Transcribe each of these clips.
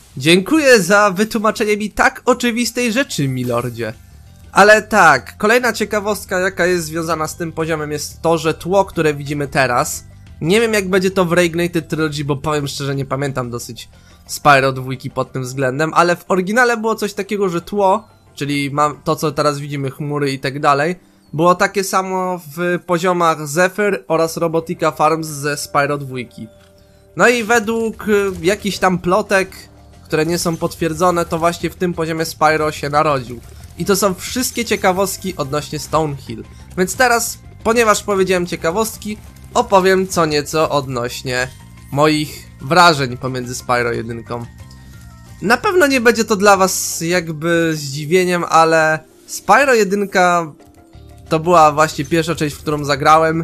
Dziękuję za wytłumaczenie mi tak oczywistej rzeczy, milordzie. Ale tak, kolejna ciekawostka, jaka jest związana z tym poziomem, jest to, że tło, które widzimy teraz, nie wiem jak będzie to w Reignited Trilogy, bo powiem szczerze, nie pamiętam dosyć Spyro 2 pod tym względem, ale w oryginale było coś takiego, że tło, czyli to co teraz widzimy, chmury i tak dalej, było takie samo w poziomach Zephyr oraz Robotica Farms ze Spyro 2. No i według jakichś tam plotek, które nie są potwierdzone, to właśnie w tym poziomie Spyro się narodził. I to są wszystkie ciekawostki odnośnie Stonehill. Więc teraz, ponieważ powiedziałem ciekawostki, opowiem co nieco odnośnie moich wrażeń pomiędzy Spyro 1. Na pewno nie będzie to dla was jakby zdziwieniem, ale Spyro 1 to była właśnie pierwsza część, w którą zagrałem.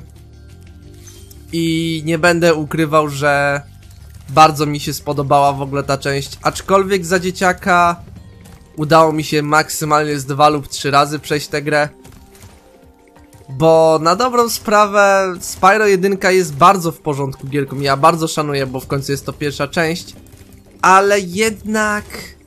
I nie będę ukrywał, że bardzo mi się spodobała w ogóle ta część. Aczkolwiek za dzieciaka udało mi się maksymalnie z 2 lub 3 razy przejść tę grę. Bo na dobrą sprawę Spyro 1 jest bardzo w porządku gierką. Ja bardzo szanuję, bo w końcu jest to pierwsza część. Ale jednak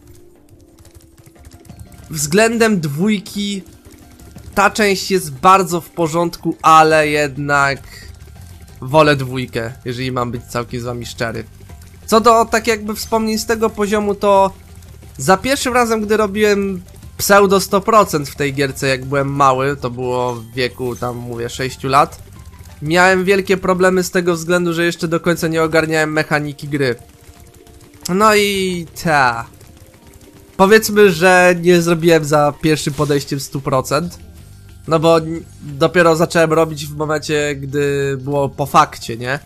względem 2 ta część jest bardzo w porządku, ale jednak wolę 2, jeżeli mam być całkiem z wami szczery. Co do tak jakby wspomnień z tego poziomu, to za pierwszym razem, gdy robiłem pseudo 100% w tej gierce, jak byłem mały, to było w wieku tam mówię 6 lat, miałem wielkie problemy z tego względu, że jeszcze do końca nie ogarniałem mechaniki gry. No i powiedzmy, że nie zrobiłem za pierwszym podejściem 100%. No bo dopiero zacząłem robić w momencie, gdy było po fakcie, nie?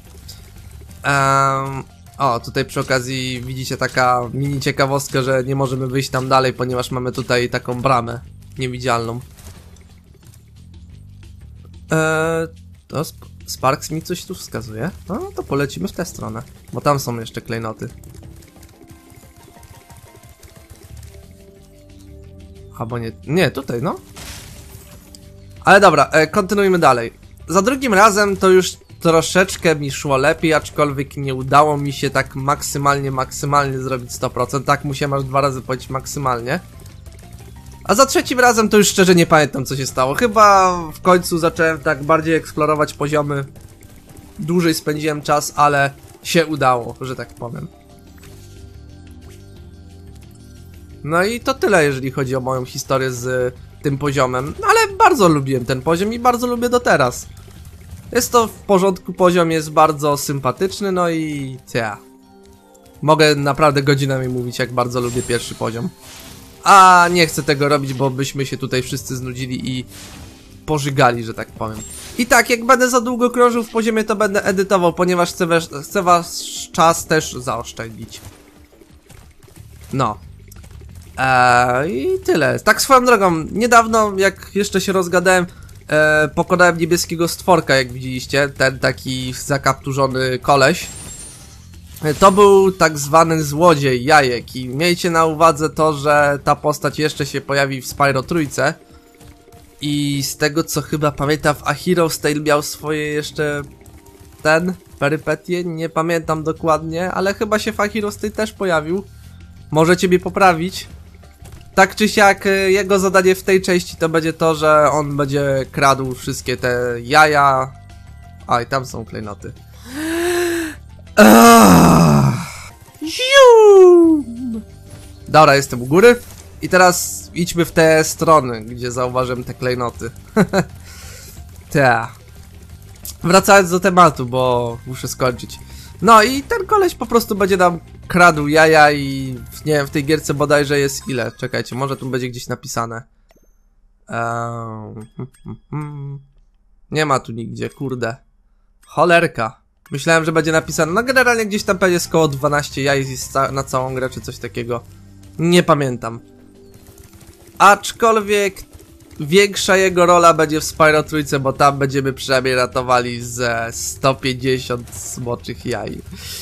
O, tutaj przy okazji widzicie taka mini ciekawostka, że nie możemy wyjść tam dalej, ponieważ mamy tutaj taką bramę niewidzialną. To Sparks mi coś tu wskazuje. No to polecimy w tę stronę, bo tam są jeszcze klejnoty. Albo nie, nie, tutaj no. Ale dobra, kontynuujmy dalej. Za drugim razem to już troszeczkę mi szło lepiej, aczkolwiek nie udało mi się tak maksymalnie zrobić 100%. Tak, musiałem aż 2 razy powiedzieć maksymalnie. A za trzecim razem to już szczerze nie pamiętam co się stało. Chyba w końcu zacząłem tak bardziej eksplorować poziomy. Dłużej spędziłem czas, ale się udało, że tak powiem. No i to tyle, jeżeli chodzi o moją historię z tym poziomem, ale bardzo lubiłem ten poziom i bardzo lubię do teraz. Jest to w porządku poziom, jest bardzo sympatyczny, no i mogę naprawdę godzinami mówić, jak bardzo lubię pierwszy poziom. A nie chcę tego robić, bo byśmy się tutaj wszyscy znudzili i pożygali, że tak powiem. I tak, jak będę za długo krążył w poziomie, to będę edytował, ponieważ chcę was czas też zaoszczędzić. No. I tyle. Tak swoją drogą, niedawno jak jeszcze się rozgadałem, pokonałem niebieskiego stworka, jak widzieliście, ten taki zakapturzony koleś. To był tak zwany złodziej jajek i miejcie na uwadze to, że ta postać jeszcze się pojawi w Spyro Trójce. I z tego co chyba pamiętam, w A Hero's Tale miał swoje jeszcze perypetie, nie pamiętam dokładnie, ale chyba się w A Hero's Tale też pojawił. Możecie mnie poprawić. Tak czy siak, jego zadanie w tej części to będzie to, że on będzie kradł wszystkie te jaja. A i tam są klejnoty. Dobra, jestem u góry. I teraz idźmy w te strony, gdzie zauważyłem te klejnoty. Wracając do tematu, bo muszę skończyć. No i ten koleś po prostu będzie nam kradł jaja i nie wiem, w tej gierce bodajże jest ile? Czekajcie, może tu będzie gdzieś napisane. Nie ma tu nigdzie, kurde. Cholerka. Myślałem, że będzie napisane, no generalnie gdzieś tam jest koło 12 jaj na całą grę, czy coś takiego. Nie pamiętam. Aczkolwiek większa jego rola będzie w Spyro Trójce, bo tam będziemy przynajmniej ratowali ze 150 smoczych jaj.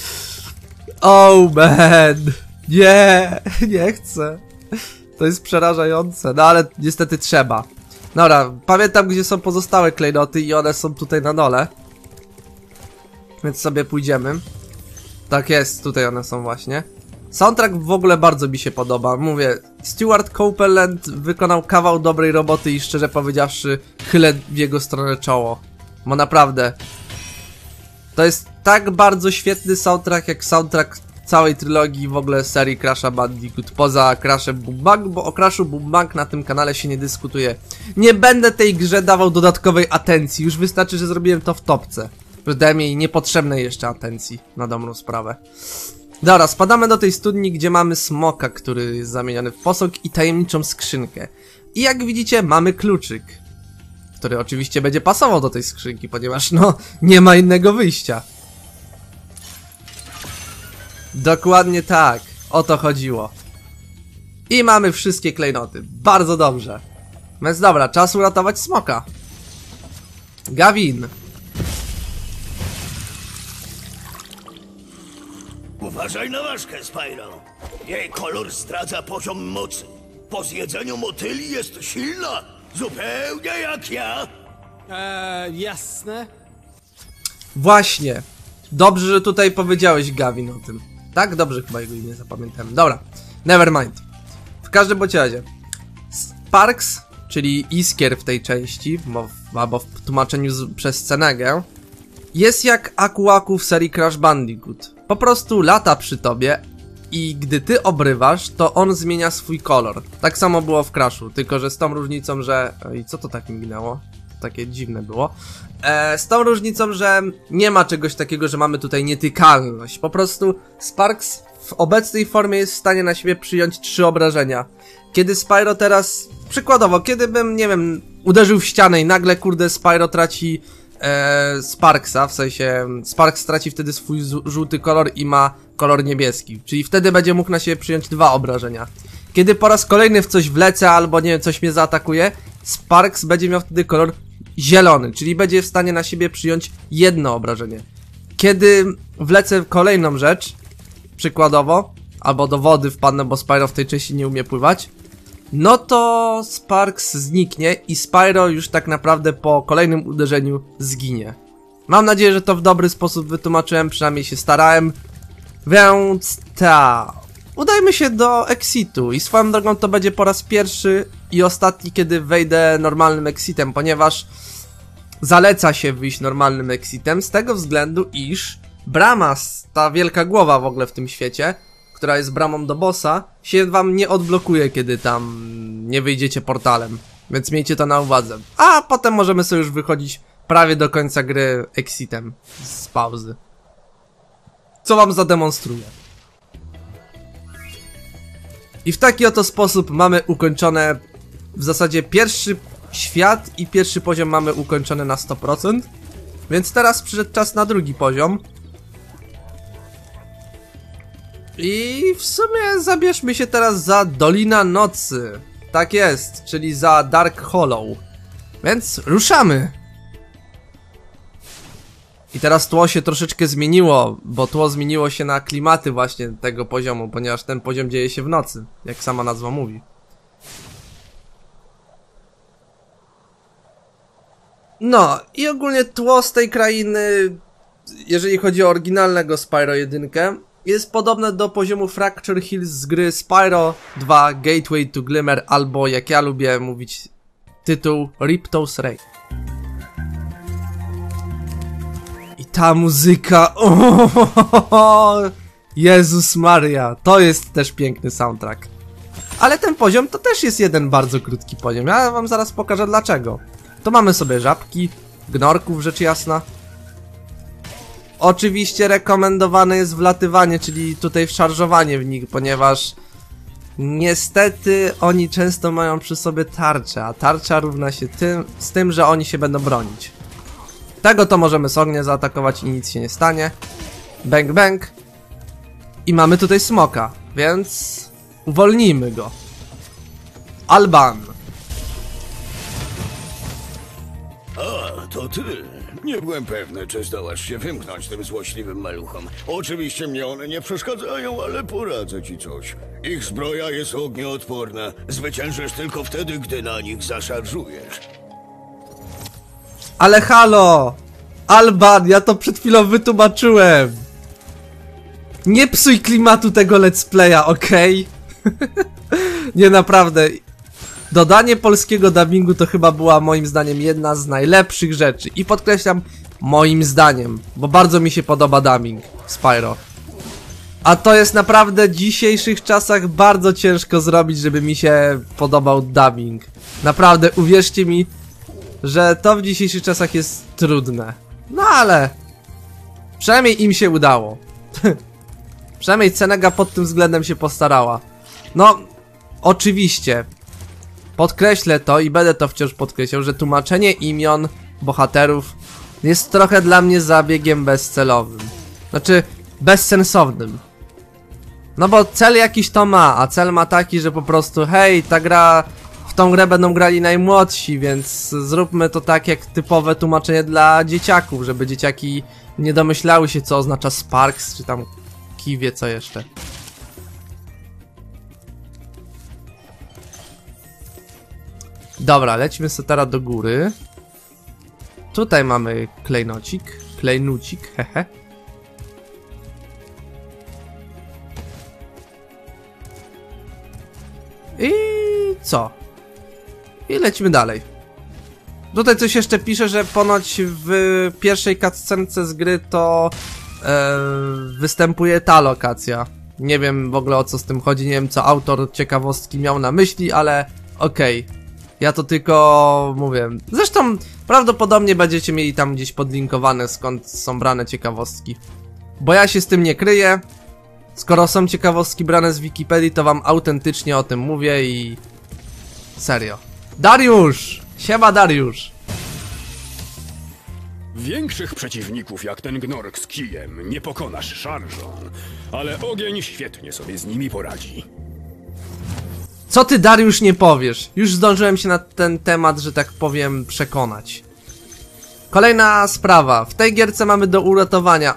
Oh man! Nie, nie chcę. To jest przerażające, no ale niestety trzeba. Dobra, pamiętam gdzie są pozostałe klejnoty i one są tutaj na dole. Więc sobie pójdziemy. Tak jest, tutaj one są właśnie. Soundtrack w ogóle bardzo mi się podoba. Mówię, Stuart Copeland wykonał kawał dobrej roboty i szczerze powiedziawszy, chylę w jego stronę czoło. Bo naprawdę, to jest tak bardzo świetny soundtrack, jak soundtrack całej trylogii w ogóle serii Crash'a Bandicoot, poza Crashem Boom Bang, bo o Crashu Boom Bang na tym kanale się nie dyskutuje. Nie będę tej grze dawał dodatkowej atencji, już wystarczy, że zrobiłem to w topce. Że dałem jej niepotrzebnej jeszcze atencji, na dobrą sprawę. Dobra, spadamy do tej studni, gdzie mamy smoka, który jest zamieniony w posąg i tajemniczą skrzynkę. I jak widzicie, mamy kluczyk, który oczywiście będzie pasował do tej skrzynki, ponieważ no, nie ma innego wyjścia. Dokładnie tak, o to chodziło. I mamy wszystkie klejnoty, bardzo dobrze. Więc dobra, czas uratować smoka. Gavin. Uważaj na ważkę, Spyro. Jej kolor zdradza poziom mocy. Po zjedzeniu motyli jest silna, zupełnie jak ja. Jasne. Właśnie. Dobrze, że tutaj powiedziałeś, Gavin, o tym. Tak? Dobrze, chyba jego imię zapamiętałem. Dobra, nevermind. W każdym bądź razie Sparks, czyli Iskier w tej części, albo w tłumaczeniu przez Cenegę, jest jak Aku Aku w serii Crash Bandicoot. Po prostu lata przy tobie i gdy ty obrywasz, to on zmienia swój kolor. Tak samo było w Crashu, tylko że z tą różnicą, że... I co to tak mignęło? Takie dziwne było. Z tą różnicą, że nie ma czegoś takiego, że mamy tutaj nietykalność. Po prostu Sparks w obecnej formie jest w stanie na siebie przyjąć 3 obrażenia. Kiedy Spyro teraz... Przykładowo, kiedy bym, nie wiem, uderzył w ścianę i nagle, kurde, Spyro traci... Sparksa, w sensie Sparks traci wtedy swój żółty kolor i ma kolor niebieski, czyli wtedy będzie mógł na siebie przyjąć 2 obrażenia. Kiedy po raz kolejny w coś wlecę albo nie wiem, coś mnie zaatakuje, Sparks będzie miał wtedy kolor zielony, czyli będzie w stanie na siebie przyjąć 1 obrażenie. Kiedy wlecę kolejną rzecz, przykładowo, albo do wody wpadnę, bo Spyro w tej części nie umie pływać, no to Sparks zniknie i Spyro już tak naprawdę po kolejnym uderzeniu zginie. Mam nadzieję, że to w dobry sposób wytłumaczyłem, przynajmniej się starałem. Więc udajmy się do exitu i swoją drogą to będzie po raz pierwszy i ostatni, kiedy wejdę normalnym exitem, ponieważ zaleca się wyjść normalnym exitem z tego względu, iż brama, ta wielka głowa w ogóle w tym świecie, która jest bramą do bossa, się wam nie odblokuje, kiedy tam nie wyjdziecie portalem. Więc miejcie to na uwadze. A potem możemy sobie już wychodzić prawie do końca gry exitem z pauzy. Co wam zademonstruję. I w taki oto sposób mamy ukończone w zasadzie pierwszy świat i pierwszy poziom mamy ukończony na 100%. Więc teraz przyszedł czas na drugi poziom. I w sumie zabierzmy się teraz za Dolina Nocy. Tak jest, czyli za Dark Hollow. Więc ruszamy! I teraz tło się troszeczkę zmieniło, bo tło zmieniło się na klimaty właśnie tego poziomu, ponieważ ten poziom dzieje się w nocy, jak sama nazwa mówi. No, i ogólnie tło z tej krainy, jeżeli chodzi o oryginalnego Spyro 1, jest podobne do poziomu Fracture Hills z gry Spyro 2 Gateway to Glimmer, albo jak ja lubię mówić tytuł Ripto's Ray. I ta muzyka, Jezus Maria, to jest też piękny soundtrack. Ale ten poziom to też jest jeden bardzo krótki poziom, ja wam zaraz pokażę dlaczego. To mamy sobie żabki, gnorków rzecz jasna. Oczywiście rekomendowane jest wlatywanie, czyli tutaj szarżowanie w nich, ponieważ niestety oni często mają przy sobie tarczę, a tarcza równa się z tym, że oni się będą bronić. Tego to możemy z ognia zaatakować i nic się nie stanie. Bang bang. I mamy tutaj smoka, więc uwolnijmy go. Alban. A, to ty. Nie byłem pewny, czy zdołasz się wymknąć tym złośliwym maluchom. Oczywiście mnie one nie przeszkadzają, ale poradzę ci coś. Ich zbroja jest ognioodporna. Zwyciężysz tylko wtedy, gdy na nich zaszarżujesz. Ale halo! Alban, ja to przed chwilą wytłumaczyłem! Nie psuj klimatu tego let's playa, okej? Nie, naprawdę. Dodanie polskiego dubbingu to chyba była moim zdaniem jedna z najlepszych rzeczy. I podkreślam, moim zdaniem, bo bardzo mi się podoba dubbing w Spyro. A to jest naprawdę w dzisiejszych czasach bardzo ciężko zrobić, żeby mi się podobał dubbing. Naprawdę, uwierzcie mi, że to w dzisiejszych czasach jest trudne. No ale przynajmniej im się udało. Przynajmniej Cenega pod tym względem się postarała. No, oczywiście podkreślę to i będę to wciąż podkreślał, że tłumaczenie imion bohaterów jest trochę dla mnie zabiegiem bezcelowym. Znaczy, bezsensownym. No bo cel jakiś to ma, a cel ma taki, że po prostu hej, w tą grę będą grali najmłodsi, więc zróbmy to tak jak typowe tłumaczenie dla dzieciaków, żeby dzieciaki nie domyślały się, co oznacza Sparks, czy tam kij wie co jeszcze. Dobra, lecimy sobie teraz do góry. Tutaj mamy klejnucik, hehe. I co? I lecimy dalej. Tutaj coś jeszcze pisze, że ponoć w pierwszej cutscence z gry to występuje ta lokacja. Nie wiem w ogóle o co z tym chodzi, nie wiem co autor ciekawostki miał na myśli, ale okej. Ja to tylko mówię. Zresztą prawdopodobnie będziecie mieli tam gdzieś podlinkowane, skąd są brane ciekawostki. Bo ja się z tym nie kryję. Skoro są ciekawostki brane z Wikipedii, to wam autentycznie o tym mówię i... Serio. Dariusz! Siema Dariusz! Większych przeciwników jak ten gnork z kijem nie pokonasz szarżą, ale ogień świetnie sobie z nimi poradzi. Co ty Dariusz nie powiesz? Już zdążyłem się na ten temat, że tak powiem, przekonać. Kolejna sprawa. W tej gierce mamy do uratowania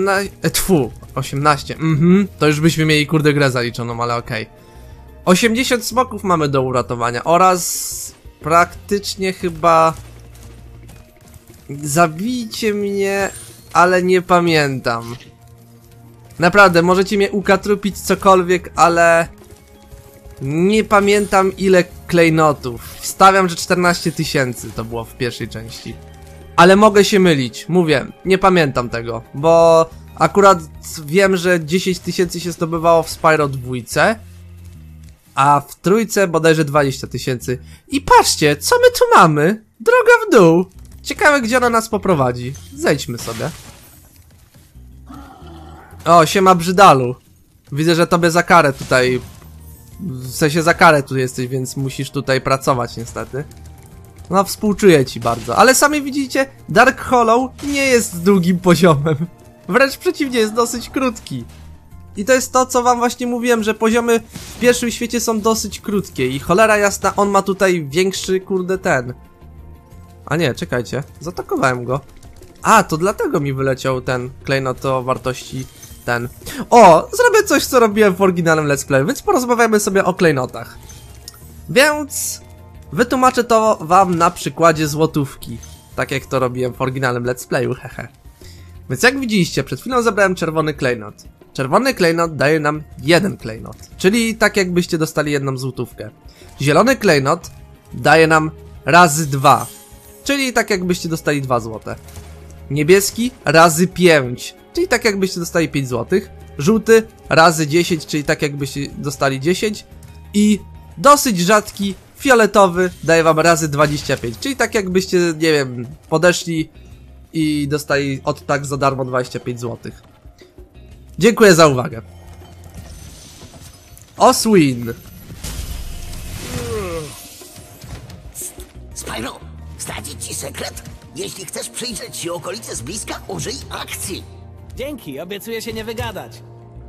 18. To już byśmy mieli kurde grę zaliczoną, ale okej. 80 smoków mamy do uratowania oraz praktycznie chyba... Zabijcie mnie, ale nie pamiętam. Naprawdę, możecie mnie ukatrupić cokolwiek, ale... Nie pamiętam ile klejnotów. Wstawiam, że 14 000 to było w pierwszej części. Ale mogę się mylić, mówię, nie pamiętam tego, bo akurat wiem, że 10 000 się zdobywało w Spyro 2, a w trójce bodajże 20 000. I patrzcie, co my tu mamy? Droga w dół. Ciekawe, gdzie ona nas poprowadzi. Zejdźmy sobie. O, siema Brzydalu. Widzę, że tobie za karę tutaj... W sensie za karę tu jesteś, więc musisz tutaj pracować niestety. No, współczuję ci bardzo. Ale sami widzicie, Dark Hollow nie jest długim poziomem. Wręcz przeciwnie, jest dosyć krótki. I to jest to, co wam właśnie mówiłem, że poziomy w pierwszym świecie są dosyć krótkie. I cholera jasna, on ma tutaj większy, kurde, ten. A nie, czekajcie. Zaatakowałem go. A, to dlatego mi wyleciał ten klejnot o wartości ten. O, zrobię coś, co robiłem w oryginalnym let's play, więc porozmawiamy sobie o klejnotach. Więc... wytłumaczę to wam na przykładzie złotówki. Tak jak to robiłem w oryginalnym let's playu, hehe. Więc jak widzieliście, przed chwilą zebrałem czerwony klejnot. Czerwony klejnot daje nam jeden klejnot, czyli tak jakbyście dostali jedną złotówkę. Zielony klejnot daje nam razy 2, czyli tak jakbyście dostali 2 złote. Niebieski razy 5, czyli tak jakbyście dostali 5 złotych. Żółty razy 10, czyli tak jakbyście dostali 10. I dosyć rzadki fioletowy daje wam razy 25, czyli tak jakbyście, nie wiem, podeszli i dostali od tak za darmo 25 zł. Dziękuję za uwagę. Oswin. Spyro, zdradzić ci sekret? Jeśli chcesz przyjrzeć się okolicy z bliska, użyj akcji. Dzięki, obiecuję się nie wygadać.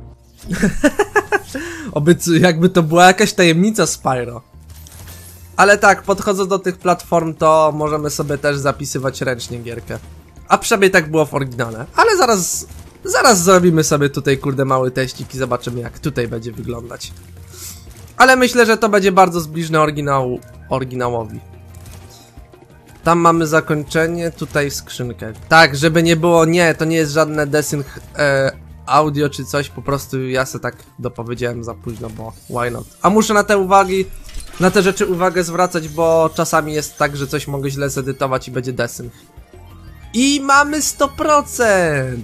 Jakby to była jakaś tajemnica Spyro. Ale tak, podchodząc do tych platform, to możemy sobie też zapisywać ręcznie gierkę. A przynajmniej tak było w oryginale. Ale zaraz zrobimy sobie tutaj, kurde, mały teścik i zobaczymy, jak tutaj będzie wyglądać. Ale myślę, że to będzie bardzo zbliżne oryginałowi. Tam mamy zakończenie, tutaj skrzynkę. Tak, żeby nie było, nie, to nie jest żadne desync audio czy coś, po prostu ja se tak dopowiedziałem za późno, bo why not. A muszę na te uwagi, na te rzeczy uwagę zwracać, bo czasami jest tak, że coś mogę źle zedytować i będzie desync. I mamy 100%!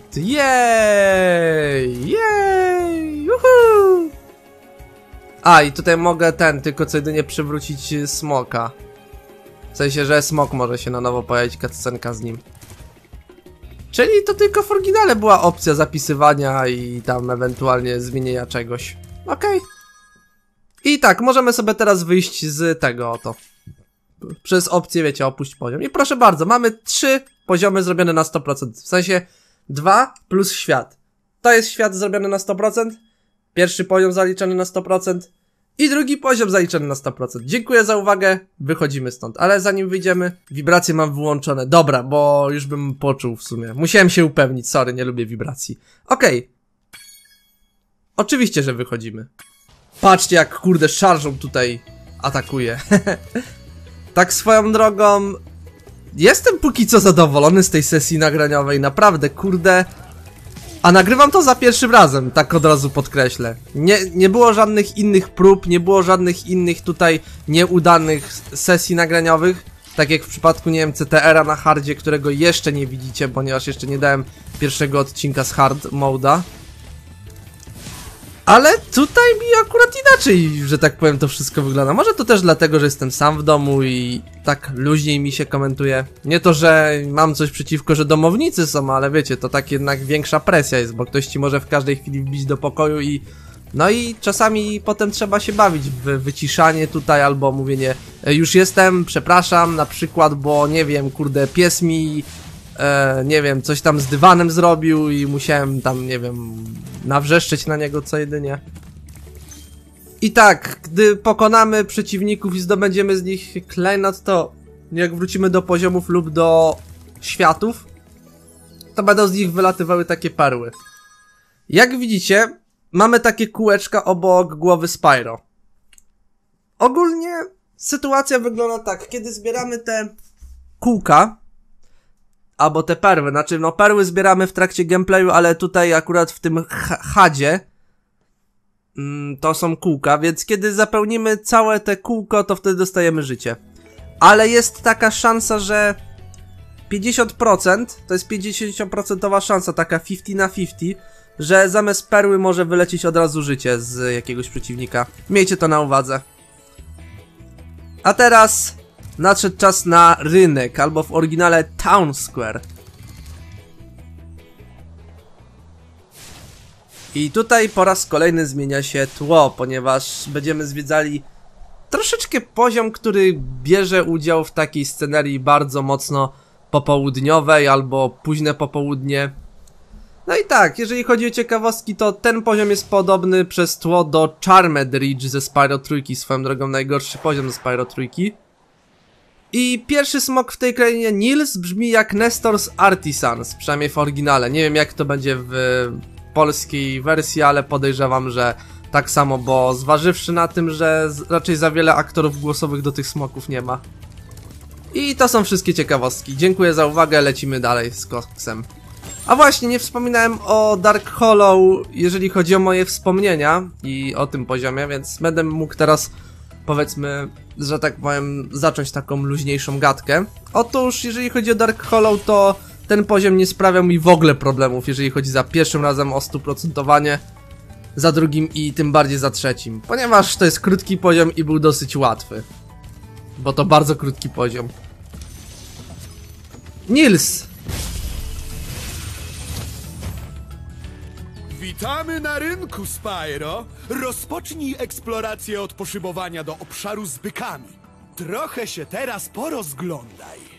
Jej! Jej! Juhu! A, i tutaj mogę tylko co jedynie przywrócić smoka. W sensie, że smok może się na nowo pojawić, cutscenka z nim. Czyli to tylko w oryginale była opcja zapisywania i tam ewentualnie zmienienia czegoś. Okej. I tak, możemy sobie teraz wyjść z tego oto. Przez opcję, wiecie, opuść poziom. I proszę bardzo, mamy 3 poziomy zrobione na 100%. W sensie 2 plus świat. To jest świat zrobiony na 100%. Pierwszy poziom zaliczony na 100%. I drugi poziom zaliczony na 100%. Dziękuję za uwagę, wychodzimy stąd. Ale zanim wyjdziemy, wibracje mam wyłączone. Dobra, bo już bym poczuł w sumie. Musiałem się upewnić, sorry, nie lubię wibracji. Okej. Oczywiście, że wychodzimy. Patrzcie, jak kurde szarżą tutaj atakuje. Tak swoją drogą, jestem póki co zadowolony z tej sesji nagraniowej, naprawdę, kurde. A nagrywam to za pierwszym razem, tak od razu podkreślę. Nie było żadnych innych prób, nie było żadnych innych tutaj nieudanych sesji nagraniowych. Tak jak w przypadku, nie wiem, CTR-a na hardzie, którego jeszcze nie widzicie, ponieważ jeszcze nie dałem pierwszego odcinka z hard moda. Ale tutaj mi akurat inaczej, że tak powiem, to wszystko wygląda. Może to też dlatego, że jestem sam w domu i tak luźniej mi się komentuje. Nie to, że mam coś przeciwko, że domownicy są, ale wiecie, to tak jednak większa presja jest, bo ktoś ci może w każdej chwili wbić do pokoju i... No i czasami potem trzeba się bawić w wyciszanie tutaj, albo mówienie już jestem, przepraszam, na przykład, bo nie wiem, kurde, pies mi... nie wiem, coś tam z dywanem zrobił i musiałem tam, nie wiem, nawrzeszczeć na niego co jedynie. I tak, gdy pokonamy przeciwników i zdobędziemy z nich klejnot, to jak wrócimy do poziomów lub do światów, to będą z nich wylatywały takie perły. Jak widzicie, mamy takie kółeczka obok głowy Spyro. Ogólnie sytuacja wygląda tak, kiedy zbieramy te kółka, albo te perły, znaczy no perły zbieramy w trakcie gameplayu, ale tutaj akurat w tym hadzie to są kółka, więc kiedy zapełnimy całe te kółko, to wtedy dostajemy życie. Ale jest taka szansa, że 50%, to jest 50% szansa, taka 50 na 50, że zamiast perły może wylecieć od razu życie z jakiegoś przeciwnika. Miejcie to na uwadze. A teraz nadszedł czas na rynek, albo w oryginale Town Square. I tutaj po raz kolejny zmienia się tło, ponieważ będziemy zwiedzali troszeczkę poziom, który bierze udział w takiej scenerii bardzo mocno popołudniowej albo późne popołudnie. No i tak, jeżeli chodzi o ciekawostki, to ten poziom jest podobny przez tło do Charmed Ridge ze Spyro Trójki, swoją drogą najgorszy poziom ze Spyro Trójki. I pierwszy smok w tej krainie, Nils, brzmi jak Nestor's Artisans, przynajmniej w oryginale. Nie wiem jak to będzie w polskiej wersji, ale podejrzewam, że tak samo, bo zważywszy na tym, że raczej za wiele aktorów głosowych do tych smoków nie ma. I to są wszystkie ciekawostki. Dziękuję za uwagę, lecimy dalej z koksem. A właśnie, nie wspominałem o Dark Hollow, jeżeli chodzi o moje wspomnienia i o tym poziomie, więc będę mógł teraz, powiedzmy, że tak powiem, zacząć taką luźniejszą gadkę. Otóż, jeżeli chodzi o Dark Hollow, to ten poziom nie sprawiał mi w ogóle problemów, jeżeli chodzi za pierwszym razem o 100%, za drugim i tym bardziej za trzecim, ponieważ to jest krótki poziom i był dosyć łatwy. Bo to bardzo krótki poziom. Nils! Witamy na rynku, Spyro! Rozpocznij eksplorację od poszybowania do obszaru z bykami. Trochę się teraz porozglądaj.